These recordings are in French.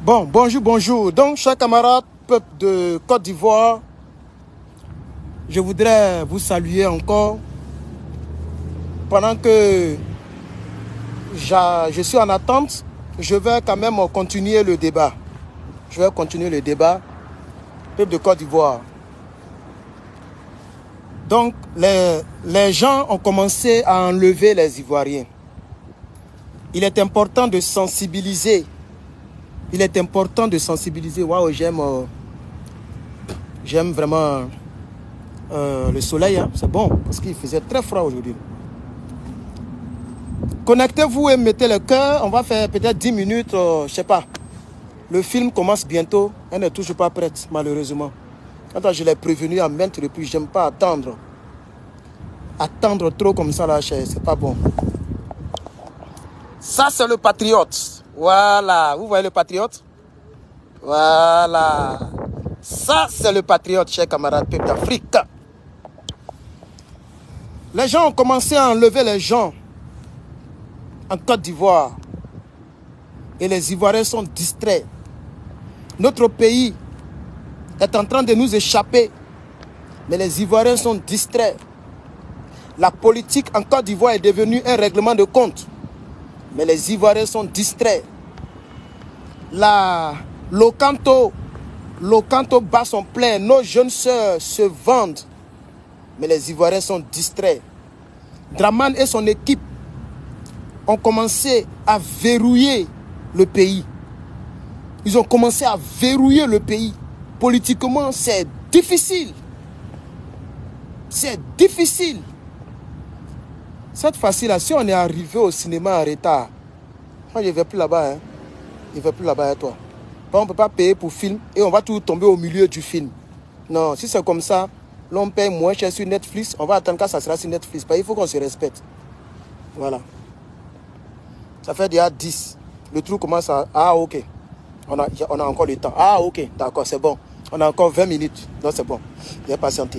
Bon, bonjour, bonjour. Donc, chers camarades, peuple de Côte d'Ivoire, je voudrais vous saluer encore. Pendant que je suis en attente, je vais quand même continuer le débat. Je vais continuer le débat. Peuple de Côte d'Ivoire. Donc, les gens ont commencé à enlever les Ivoiriens. Il est important de sensibiliser. Il est important de sensibiliser. Waouh, j'aime vraiment le soleil. Hein. C'est bon, parce qu'il faisait très froid aujourd'hui. Connectez-vous et mettez le cœur. On va faire peut-être 10 minutes, je ne sais pas. Le film commence bientôt. Elle n'est toujours pas prête, malheureusement. Quand je l'ai prévenu à maintes reprises, j'aime pas attendre. Attendre trop comme ça, là, c'est pas bon. Ça, c'est le patriote. Voilà. Vous voyez le patriote? Voilà. Ça, c'est le patriote, chers camarades, peuple d'Afrique. Les gens ont commencé à enlever les gens en Côte d'Ivoire. Et les Ivoiriens sont distraits. Notre pays est en train de nous échapper. Mais les Ivoiriens sont distraits. La politique en Côte d'Ivoire est devenue un règlement de compte. Mais les Ivoiriens sont distraits. L'Ocanto bat son plein. Nos jeunes sœurs se vendent. Mais les Ivoiriens sont distraits. Dramane et son équipe ont commencé à verrouiller le pays. Ils ont commencé à verrouiller le pays. Politiquement, c'est difficile. C'est difficile. Cette fois-ci-là, si on est arrivé au cinéma en retard, moi je ne vais plus là-bas. Hein. Je ne vais plus là-bas à toi. On ne peut pas payer pour film et on va tout tomber au milieu du film. Non, si c'est comme ça, l'on paye moins cher sur Netflix, on va attendre quand ça sera sur Netflix. Il faut qu'on se respecte. Voilà. Ça fait déjà 10. Le trou commence à... Ah, ok. On a encore le temps. Ah, ok. D'accord, c'est bon. On a encore 20 minutes. Donc, c'est bon. J'ai patienté.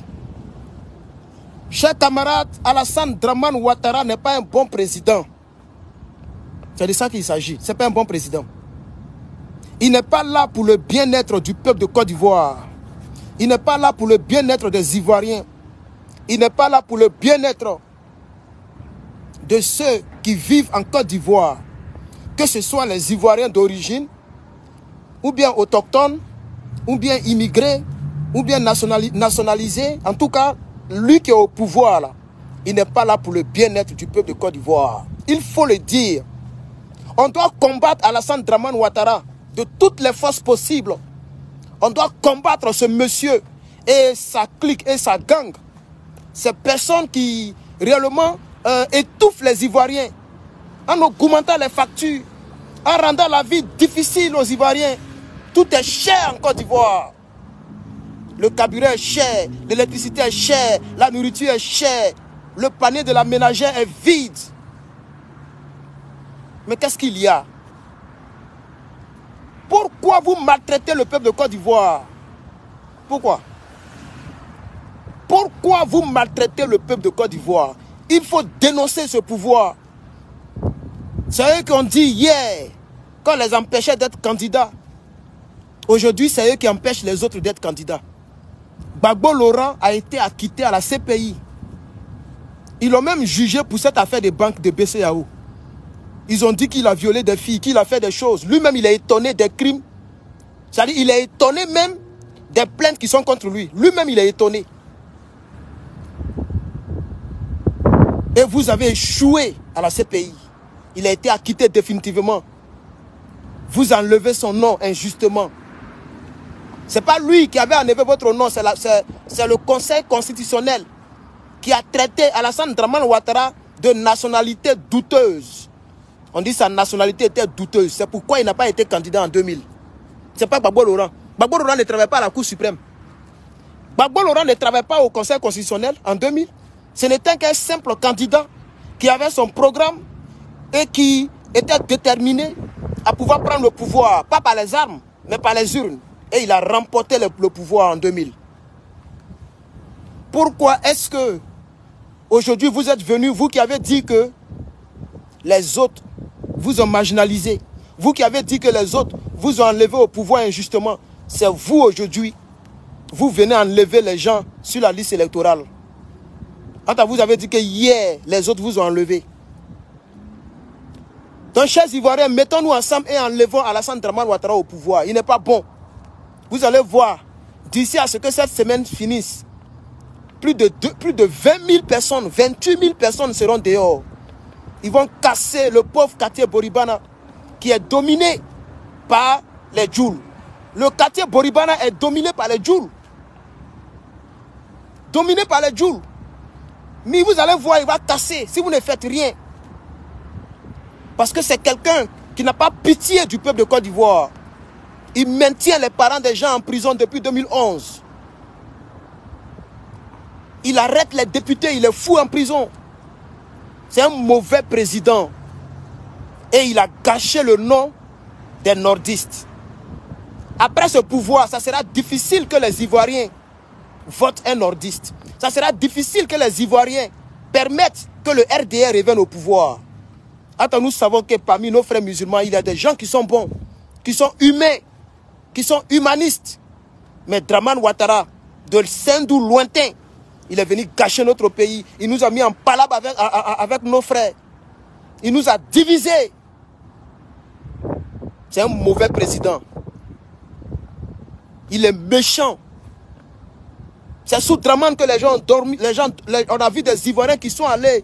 Chers camarades, Alassane Dramane Ouattara n'est pas un bon président. C'est de ça qu'il s'agit. Ce n'est pas un bon président. Il n'est pas là pour le bien-être du peuple de Côte d'Ivoire. Il n'est pas là pour le bien-être des Ivoiriens. Il n'est pas là pour le bien-être de ceux qui vivent en Côte d'Ivoire. Que ce soit les Ivoiriens d'origine, ou bien autochtones, ou bien immigrés, ou bien nationalisés. En tout cas, lui qui est au pouvoir, là, il n'est pas là pour le bien-être du peuple de Côte d'Ivoire. Il faut le dire. On doit combattre Alassane Dramane Ouattara de toutes les forces possibles. On doit combattre ce monsieur et sa clique et sa gang. Ces personnes qui réellement étouffent les Ivoiriens en augmentant les factures, en rendant la vie difficile aux Ivoiriens. Tout est cher en Côte d'Ivoire. Le carburant est cher, l'électricité est chère, la nourriture est chère, le panier de la ménagère est vide. Mais qu'est-ce qu'il y a? Pourquoi vous maltraitez le peuple de Côte d'Ivoire? Pourquoi? Pourquoi vous maltraitez le peuple de Côte d'Ivoire? Il faut dénoncer ce pouvoir. C'est eux qui ont dit hier, quand les empêchait d'être candidats. Aujourd'hui, c'est eux qui empêchent les autres d'être candidats. Gbagbo Laurent a été acquitté à la CPI. Ils l'ont même jugé pour cette affaire des banques de BCEAO. Ils ont dit qu'il a violé des filles, qu'il a fait des choses. Lui-même, il est étonné des crimes. C'est-à-dire, il est étonné même des plaintes qui sont contre lui. Lui-même, il est étonné. Et vous avez échoué à la CPI. Il a été acquitté définitivement. Vous enlevez son nom injustement. Ce n'est pas lui qui avait enlevé votre nom, c'est le Conseil constitutionnel qui a traité Alassane Dramane Ouattara de nationalité douteuse. On dit que sa nationalité était douteuse. C'est pourquoi il n'a pas été candidat en 2000. Ce n'est pas Gbagbo Laurent. Gbagbo Laurent ne travaille pas à la Cour suprême. Gbagbo Laurent ne travaille pas au Conseil constitutionnel en 2000. Ce n'était qu'un simple candidat qui avait son programme et qui était déterminé à pouvoir prendre le pouvoir, pas par les armes, mais par les urnes. Et il a remporté le pouvoir en 2000. Pourquoi est-ce que aujourd'hui vous êtes venus, vous qui avez dit que les autres vous ont marginalisé, vous qui avez dit que les autres vous ont enlevé au pouvoir injustement. C'est vous aujourd'hui. Vous venez enlever les gens sur la liste électorale. Quand vous avez dit que hier, les autres vous ont enlevé. Donc, chers Ivoiriens, mettons-nous ensemble et enlevons Alassane Dramane Ouattara au pouvoir. Il n'est pas bon. Vous allez voir, d'ici à ce que cette semaine finisse, plus de 20 000 personnes, 28 000 personnes seront dehors. Ils vont casser le pauvre quartier Boribana qui est dominé par les Djouls. Le quartier Boribana est dominé par les Djouls. Dominé par les Djouls. Mais vous allez voir, il va casser si vous ne faites rien. Parce que c'est quelqu'un qui n'a pas pitié du peuple de Côte d'Ivoire. Il maintient les parents des gens en prison depuis 2011. Il arrête les députés, il les fout en prison. C'est un mauvais président. Et il a gâché le nom des nordistes. Après ce pouvoir, ça sera difficile que les Ivoiriens votent un nordiste. Ça sera difficile que les Ivoiriens permettent que le RDR revienne au pouvoir. Attends, nous savons que parmi nos frères musulmans, il y a des gens qui sont bons, qui sont humains, qui sont humanistes. Mais Dramane Ouattara, de Sendou lointain, il est venu gâcher notre pays. Il nous a mis en palabre avec nos frères. Il nous a divisés. C'est un mauvais président. Il est méchant. C'est sous Dramane que les gens ont dormi. On a vu des Ivoiriens qui sont allés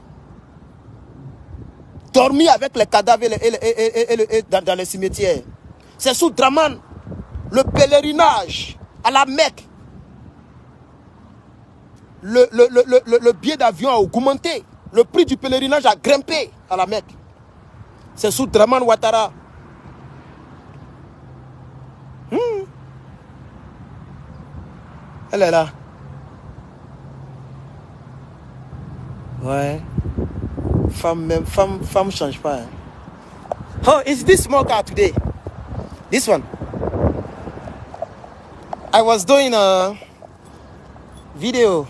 dormir avec les cadavres dans les cimetières. C'est sous Dramane, le pèlerinage à la Mecque. Le billet d'avion a augmenté. Le prix du pèlerinage a grimpé à la Mecque. C'est sous Dramane Ouattara. Elle est là. Ouais. Femme change pas. Hein. Oh, is this small car today? This one. I was doing a video.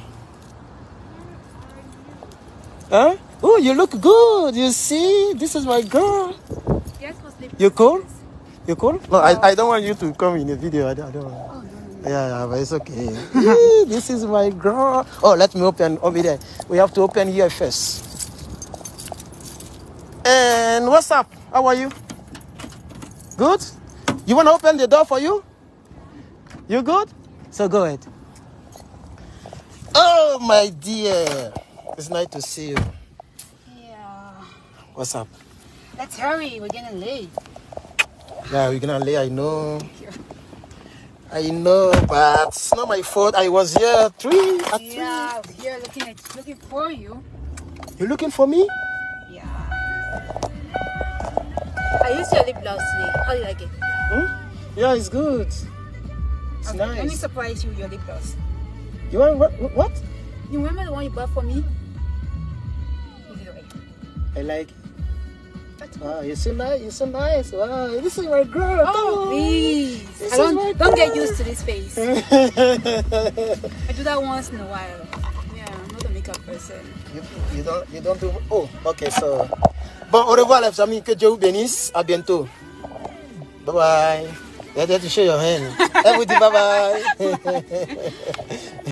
Huh? Oh, you look good. You see? This is my girl. Yes, you cool? You cool? No, I don't want you to come in the video. I don't want. Oh, no. Yeah, but it's okay. This is my girl. Oh, let me open over there. We have to open here first. And what's up? How are you? Good? You want to open the door for you? You good? So go ahead. Oh, my dear. It's nice to see you. Yeah. What's up? Let's hurry. We're getting late. Yeah, we're gonna late. I know. I know, but it's not my fault. I was here at 3. Yeah, I was here looking for you. You looking for me? Yeah. I used your lip gloss today. How do you like it? Yeah, it's good. It's okay, nice. Let me surprise you with your lip gloss. You want what? You remember the one you bought for me? Is it right? I like it. That's Wow, you're so nice. You're so nice. Wow, this is my girl. Oh, please. Don't get used to this face. I do that once in a while. Yeah, I'm not a makeup person. You don't do. Oh, okay. So, bon, au revoir les amis. Que Dieu vous bénisse. À bientôt. Bye bye. You have to show your hand. Everybody, bye bye.